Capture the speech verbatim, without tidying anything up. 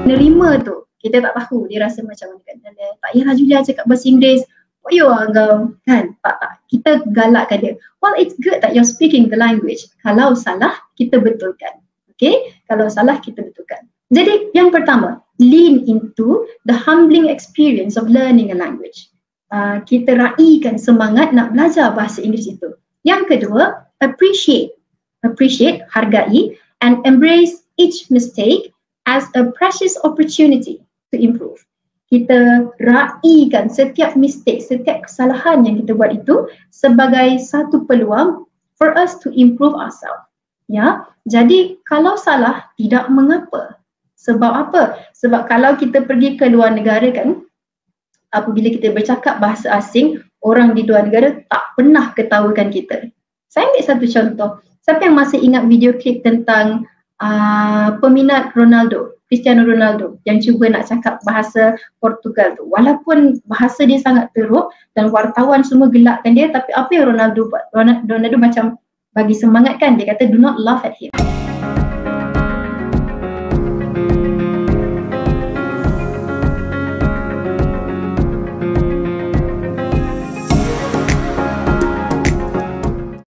nerima tu. Kita tak tahu dia rasa macam mana kan. Dan dia, tak payah Julia cakap bahasa Inggeris. Oh yo kau kan, tak tak. Kita galakkan dia. Well, it's good that you're speaking the language. Kalau salah, kita betulkan. Okay? Kalau salah, kita betulkan. Jadi yang pertama, lean into the humbling experience of learning a language. Uh, kita raikan semangat nak belajar bahasa Inggeris itu. Yang kedua, appreciate. Appreciate, hargai, and embrace each mistake as a precious opportunity to improve. Kita raikan setiap mistake, setiap kesalahan yang kita buat itu sebagai satu peluang for us to improve ourselves. Ya, jadi kalau salah tidak mengapa. Sebab apa? Sebab kalau kita pergi ke luar negara kan, apabila kita bercakap bahasa asing, orang di luar negara tak pernah ketawakan kita. Saya ambil satu contoh. Siapa yang masih ingat video klip tentang uh, peminat Ronaldo? Cristiano Ronaldo yang cuba nak cakap bahasa Portugal tu. Walaupun bahasa dia sangat teruk dan wartawan semua gelakkan dia, tapi apa yang Ronaldo buat? Ronaldo, Ronaldo macam bagi semangat kan, dia kata do not laugh at him.